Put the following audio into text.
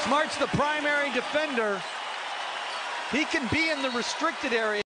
Smart's the primary defender. He can be in the restricted area.